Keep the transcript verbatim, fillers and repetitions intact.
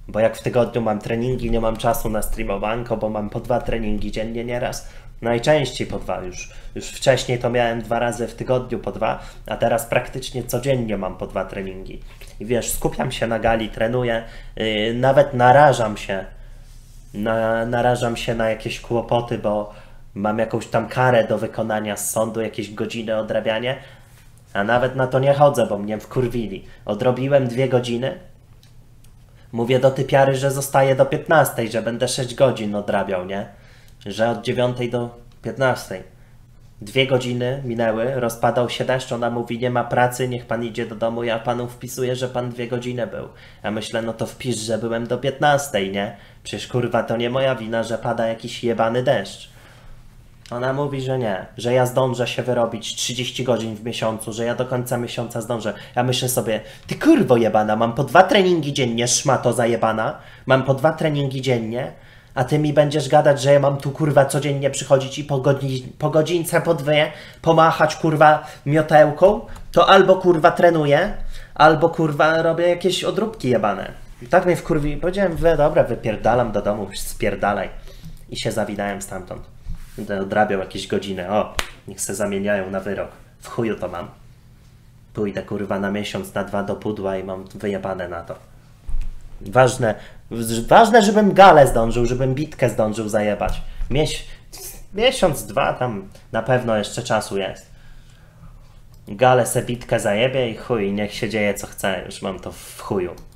Bo jak w tygodniu mam treningi, nie mam czasu na streamowanko, bo mam po dwa treningi dziennie nieraz. Najczęściej po dwa już. Już wcześniej to miałem dwa razy w tygodniu po dwa, a teraz praktycznie codziennie mam po dwa treningi. I wiesz, skupiam się na gali, trenuję, yy, nawet narażam się, na, narażam się na jakieś kłopoty, bo mam jakąś tam karę do wykonania z sądu, jakieś godziny odrabianie, a nawet na to nie chodzę, bo mnie wkurwili. Odrobiłem dwie godziny, mówię do typiary, że zostaję do piętnastej, że będę sześć godzin odrabiał, nie? Że od dziewiątej do piętnastej. Dwie godziny minęły, rozpadał się deszcz, ona mówi, nie ma pracy, niech pan idzie do domu, ja panu wpisuję, że pan dwie godziny był. Ja myślę, no to wpisz, że byłem do piętnastej, nie? Przecież kurwa, to nie moja wina, że pada jakiś jebany deszcz. Ona mówi, że nie, że ja zdążę się wyrobić trzydzieści godzin w miesiącu, że ja do końca miesiąca zdążę. Ja myślę sobie, ty kurwo jebana, mam po dwa treningi dziennie, szmato zajebana, mam po dwa treningi dziennie, a ty mi będziesz gadać, że ja mam tu kurwa codziennie przychodzić i po, godzi po godzince, po dwie pomachać kurwa miotełką, to albo kurwa trenuję, albo kurwa robię jakieś odróbki jebane. I tak mnie wkurwi, powiedziałem, we dobra, wypierdalam do domu, spierdalaj. I się zawinąłem stamtąd. Będę odrabiał jakieś godziny, o, niech se zamieniają na wyrok. W chuju to mam. Pójdę kurwa na miesiąc, na dwa do pudła i mam wyjebane na to. Ważne, ważne, żebym galę zdążył, żebym bitkę zdążył zajebać. Mies miesiąc, dwa, tam na pewno jeszcze czasu jest. Galę se bitkę zajebie i chuj, niech się dzieje co chce, już mam to w chuju.